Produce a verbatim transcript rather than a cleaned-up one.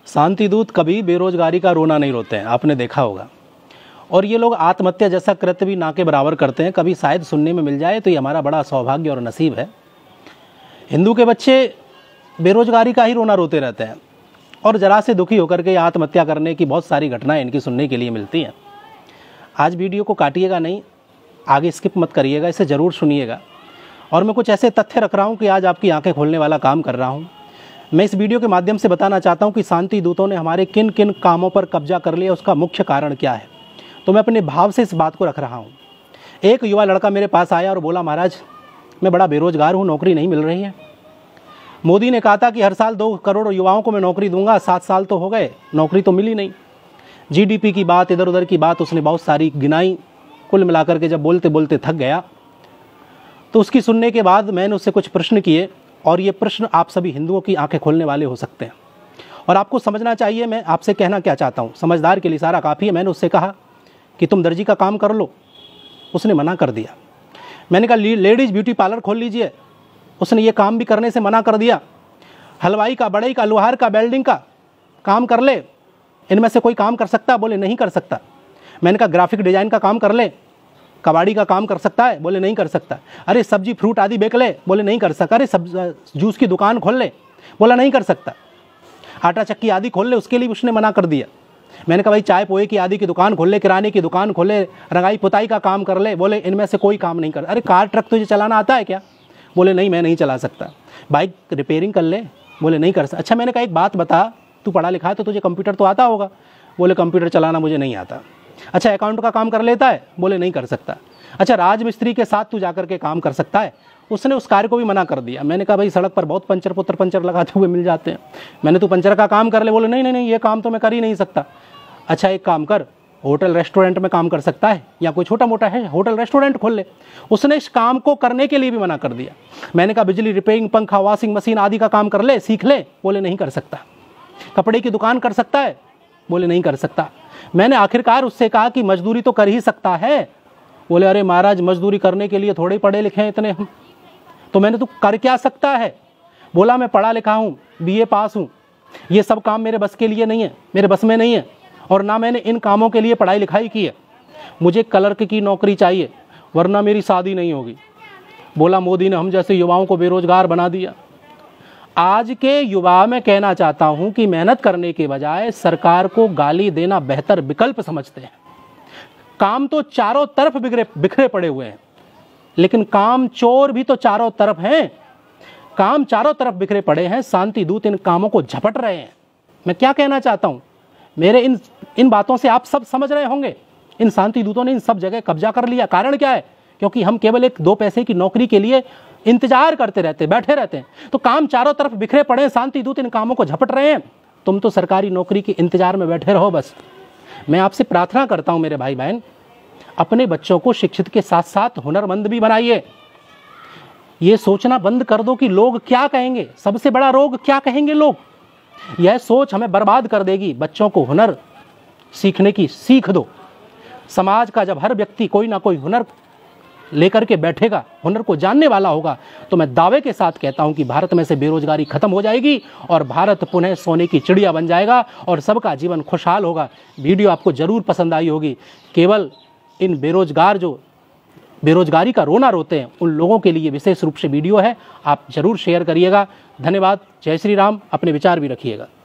शांति दूत कभी बेरोजगारी का रोना नहीं रोते हैं, आपने देखा होगा। और ये लोग आत्महत्या जैसा कृत्य भी ना के बराबर करते हैं। कभी शायद सुनने में मिल जाए तो ये हमारा बड़ा सौभाग्य और नसीब है। हिंदू के बच्चे बेरोजगारी का ही रोना रोते रहते हैं और ज़रा से दुखी होकर के आत्महत्या करने की बहुत सारी घटनाएं इनकी सुनने के लिए मिलती हैं। आज वीडियो को काटिएगा नहीं, आगे स्किप मत करिएगा, इसे ज़रूर सुनिएगा। और मैं कुछ ऐसे तथ्य रख रहा हूँ कि आज आपकी आंखें खोलने वाला काम कर रहा हूँ। मैं इस वीडियो के माध्यम से बताना चाहता हूँ कि शांति दूतों ने हमारे किन किन कामों पर कब्जा कर लिया, उसका मुख्य कारण क्या है। तो मैं अपने भाव से इस बात को रख रहा हूँ। एक युवा लड़का मेरे पास आया और बोला, महाराज मैं बड़ा बेरोजगार हूँ, नौकरी नहीं मिल रही है। मोदी ने कहा था कि हर साल दो करोड़ युवाओं को मैं नौकरी दूंगा, सात साल तो हो गए, नौकरी तो मिली नहीं। जीडीपी की बात, इधर उधर की बात उसने बहुत सारी गिनाई। कुल मिलाकर के जब बोलते बोलते थक गया तो उसकी सुनने के बाद मैंने उससे कुछ प्रश्न किए, और ये प्रश्न आप सभी हिंदुओं की आंखें खोलने वाले हो सकते हैं। और आपको समझना चाहिए मैं आपसे कहना क्या चाहता हूँ, समझदार के लिए सारा काफ़ी है। मैंने उससे कहा कि तुम दर्जी का काम कर लो, उसने मना कर दिया। मैंने कहा लेडीज़ ब्यूटी पार्लर खोल लीजिए, उसने ये काम भी करने से मना कर दिया। हलवाई का, बढ़ई का, लोहार का, वेल्डिंग का काम कर ले, इनमें से कोई काम कर सकता? बोले नहीं कर सकता। मैंने कहा ग्राफिक डिज़ाइन का काम कर ले, कबाड़ी का काम कर सकता है? बोले नहीं कर सकता। अरे सब्जी फ्रूट आदि बेच ले? बोले नहीं कर सकता। अरे सब जूस की दुकान खोल ले? बोला नहीं कर सकता। आटा चक्की आदि खोल ले, उसके लिए उसने मना कर दिया। मैंने कहा भाई चाय पोहे की आदि की दुकान खोल ले, किराने की दुकान खोल ले, रंगाई पुताई का काम कर ले। बोले इनमें से कोई काम नहीं कर। अरे कार ट्रक तुझे चलाना आता है क्या? बोले नहीं मैं नहीं चला सकता। बाइक रिपेयरिंग कर ले? बोले नहीं कर सकता। अच्छा मैंने कहा एक बात बता, तू पढ़ा लिखा है तो तुझे कंप्यूटर तो आता होगा? बोले कंप्यूटर चलाना मुझे नहीं आता। अच्छा अकाउंट का काम कर लेता है? बोले नहीं कर सकता। अच्छा राजमिस्त्री के साथ तू जाकर के काम कर सकता है? उसने उस कार्य को भी मना कर दिया। मैंने कहा भाई सड़क पर बहुत पंचर पुत्र पंचर लगाते हुए मिल जाते हैं, मैंने तू पंचर का काम कर ले? बोले नहीं नहीं नहीं ये काम तो मैं कर ही नहीं सकता। अच्छा एक काम कर, होटल रेस्टोरेंट में काम कर सकता है, या कोई छोटा मोटा है होटल रेस्टोरेंट खोल ले। उसने इस काम को करने के लिए भी मना कर दिया। मैंने कहा बिजली रिपेयरिंग, पंखा, वॉशिंग मशीन आदि का काम कर ले, सीख ले? बोले नहीं कर सकता। कपड़े की दुकान कर सकता है? बोले नहीं कर सकता। मैंने आखिरकार उससे कहा कि मजदूरी तो कर ही सकता है? बोले अरे महाराज मजदूरी करने के लिए थोड़े पढ़े लिखे हैं इतने हम। तो मैंने तो कर क्या सकता है? बोला मैं पढ़ा लिखा हूँ, बीए पास हूँ, ये सब काम मेरे बस के लिए नहीं है, मेरे बस में नहीं है, और ना मैंने इन कामों के लिए पढ़ाई लिखाई की है। मुझे क्लर्क की नौकरी चाहिए वरना मेरी शादी नहीं होगी। बोला मोदी ने हम जैसे युवाओं को बेरोजगार बना दिया। आज के युवा में कहना चाहता हूं कि मेहनत करने के बजाय सरकार को गाली देना बेहतर विकल्प समझते हैं। काम तो चारों तरफ बिखरे बिखरे पड़े हुए हैं, लेकिन काम चोर भी तो चारों तरफ हैं। काम चारों तरफ बिखरे पड़े हैं, शांति दूत इन कामों को झपट रहे हैं। मैं क्या कहना चाहता हूं, मेरे इन इन बातों से आप सब समझ रहे होंगे। इन शांति दूतों ने इन सब जगह कब्जा कर लिया। कारण क्या है? क्योंकि हम केवल एक दो पैसे की नौकरी के लिए इंतजार करते रहते, बैठे रहते हैं। तो काम चारों तरफ बिखरे पड़े हैं, शांति दूत इन कामों को झपट रहे हैं। तुम तो सरकारी नौकरी के इंतजार में बैठे रहो बस। मैं आपसे प्रार्थना करता हूं मेरे भाई बहन, अपने बच्चों को शिक्षित के साथ साथ हुनरमंद भी बनाइए। ये सोचना बंद कर दो कि लोग क्या कहेंगे, सबसे बड़ा रोग क्या कहेंगे लोग, यह सोच हमें बर्बाद कर देगी। बच्चों को हुनर सीखने की सीख दो। समाज का जब हर व्यक्ति कोई ना कोई हुनर लेकर के बैठेगा, हुनर को जानने वाला होगा, तो मैं दावे के साथ कहता हूं कि भारत में से बेरोजगारी खत्म हो जाएगी और भारत पुनः सोने की चिड़िया बन जाएगा और सबका जीवन खुशहाल होगा। वीडियो आपको जरूर पसंद आई होगी। केवल इन बेरोजगार जो बेरोजगारी का रोना रोते हैं उन लोगों के लिए विशेष रूप से वीडियो है, आप जरूर शेयर करिएगा। धन्यवाद। जय श्री राम। अपने विचार भी रखिएगा।